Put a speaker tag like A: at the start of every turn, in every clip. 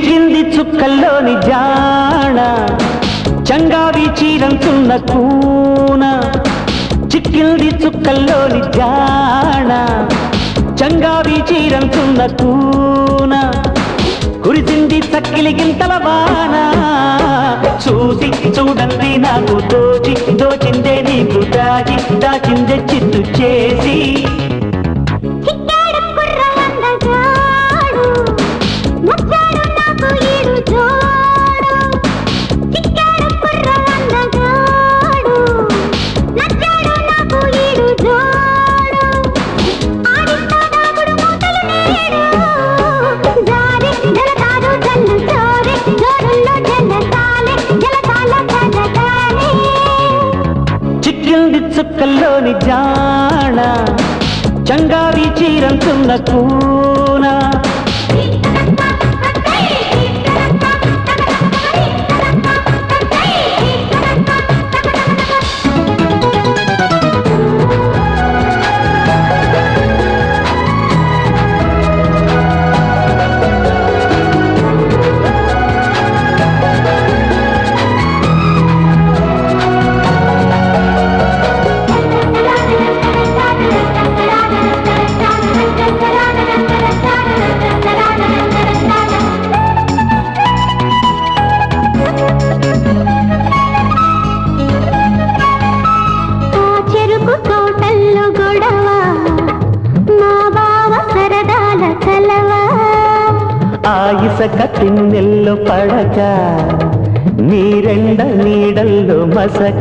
A: చిక్కింది చుక్కల్లోని జాణ చంగావి చీరంతున్న కూన చిక్కింది చుక్కల్లోని జాణ చంగావి చీరంతున్న కూన కురిసింది చక్కిలి గింతల వాన చూసి చూడండి నాకు దోచిందే నీకు దాచిందే చిత్తు చేసి చుక్కల్లోని జాణ చంగావి చీరంతున్న కూన ఆయిసక తిన్నెల్లో పడక నీరెండ నీడల్లో మసక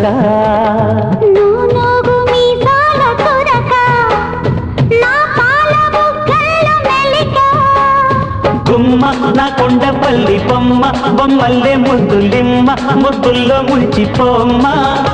A: గుమ్మ నా కొండపల్లి బొమ్మ బొమ్మల్లే ముద్దులిమ్మ ముద్దుల్లో ముంచిపోమ్మ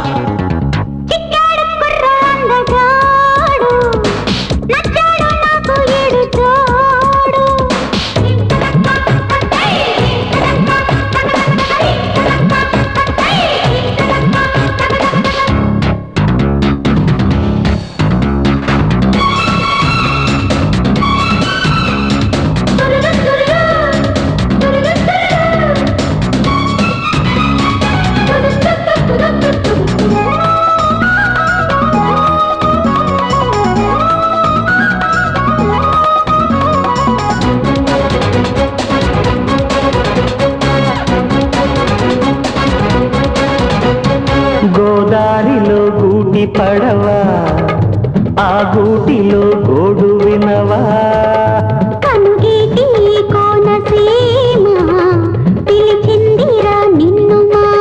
A: గోదారిలో గూటి పడవా ఆ గూటిలో గోడు వినవా
B: కనుగీటి కోనసీమ పిలిచిందిరా నిన్ను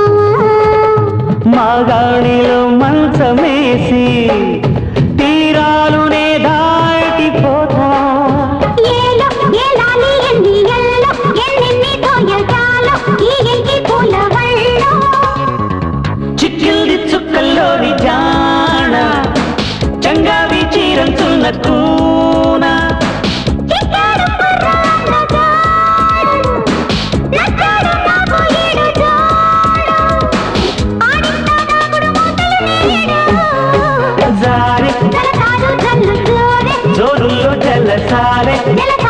A: మాగాణిలో మంచమేసి తీరాలునే దాటిపోతా చిక్కింది చుక్కల్లోని జాణ చంగావి చీరంతున్న కూన జారే జోరుల్లో జలసారే